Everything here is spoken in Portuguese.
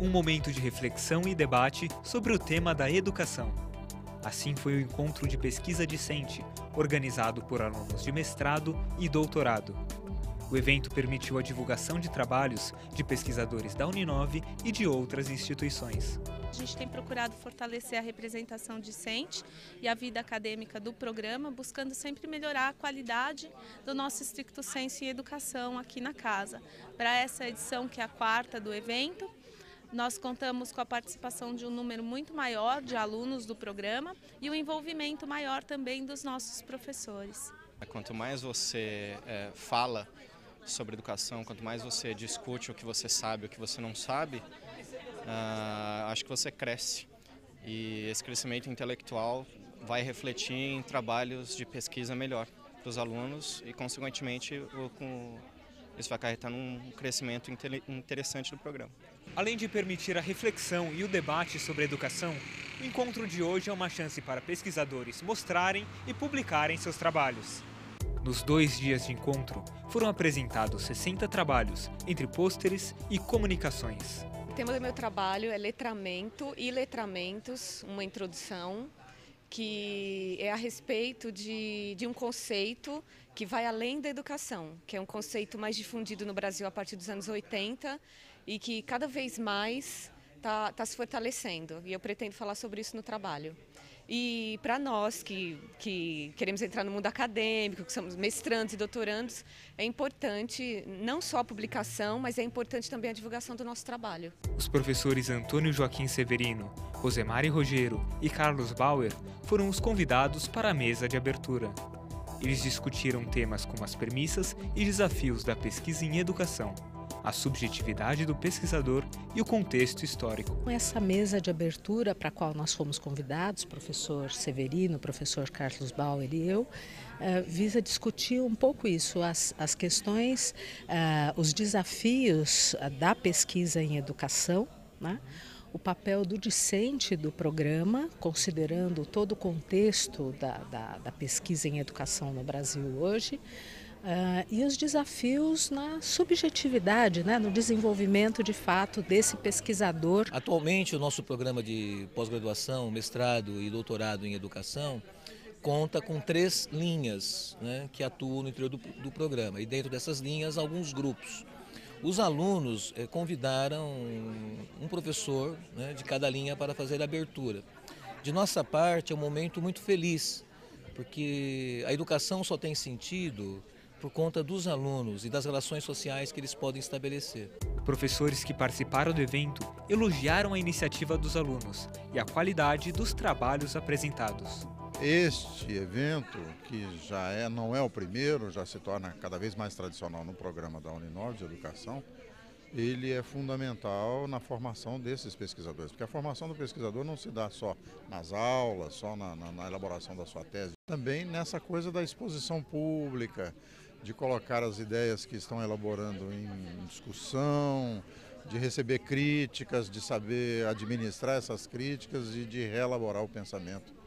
um momento de reflexão e debate sobre o tema da educação. Assim foi o encontro de pesquisa discente, organizado por alunos de mestrado e doutorado. O evento permitiu a divulgação de trabalhos de pesquisadores da Uninove e de outras instituições. A gente tem procurado fortalecer a representação discente e a vida acadêmica do programa, buscando sempre melhorar a qualidade do nosso stricto sensu em educação aqui na casa. Para essa edição, que é a 4ª do evento, nós contamos com a participação de um número muito maior de alunos do programa e o envolvimento maior também dos nossos professores. Quanto mais você fala sobre educação, quanto mais você discute o que você sabe, o que você não sabe, acho que você cresce. E esse crescimento intelectual vai refletir em trabalhos de pesquisa melhor para os alunos e, consequentemente, isso vai acarretar num crescimento interessante do programa. Além de permitir a reflexão e o debate sobre educação, o encontro de hoje é uma chance para pesquisadores mostrarem e publicarem seus trabalhos. Nos 2 dias de encontro, foram apresentados 60 trabalhos, entre pôsteres e comunicações. O tema do meu trabalho é letramento e letramentos, uma introdução que é a respeito de um conceito que vai além da educação, que é um conceito mais difundido no Brasil a partir dos anos 80 e que cada vez mais está se fortalecendo. E eu pretendo falar sobre isso no trabalho. E para nós que queremos entrar no mundo acadêmico, que somos mestrandos e doutorandos, é importante não só a publicação, mas é importante também a divulgação do nosso trabalho. Os professores Antônio Joaquim Severino, Rosemary Rogero e Carlos Bauer foram os convidados para a mesa de abertura. Eles discutiram temas como as premissas e desafios da pesquisa em educação, a subjetividade do pesquisador e o contexto histórico. Essa mesa de abertura para a qual nós fomos convidados, professor Severino, professor Carlos Bauer e eu, visa discutir um pouco isso, as questões, os desafios da pesquisa em educação, né? O papel do discente do programa, considerando todo o contexto da pesquisa em educação no Brasil hoje, e os desafios na subjetividade, né, no desenvolvimento de fato desse pesquisador. Atualmente o nosso programa de pós-graduação, mestrado e doutorado em educação conta com 3 linhas, né, que atuam no interior do programa, e dentro dessas linhas alguns grupos. Os alunos convidaram um professor, né, de cada linha para fazer a abertura. De nossa parte é um momento muito feliz, porque a educação só tem sentido por conta dos alunos e das relações sociais que eles podem estabelecer. Professores que participaram do evento elogiaram a iniciativa dos alunos e a qualidade dos trabalhos apresentados. Este evento, que não é o primeiro, já se torna cada vez mais tradicional no programa da Uninove de Educação, ele é fundamental na formação desses pesquisadores, porque a formação do pesquisador não se dá só nas aulas, só na elaboração da sua tese, também nessa coisa da exposição pública, de colocar as ideias que estão elaborando em discussão, de receber críticas, de saber administrar essas críticas e de reelaborar o pensamento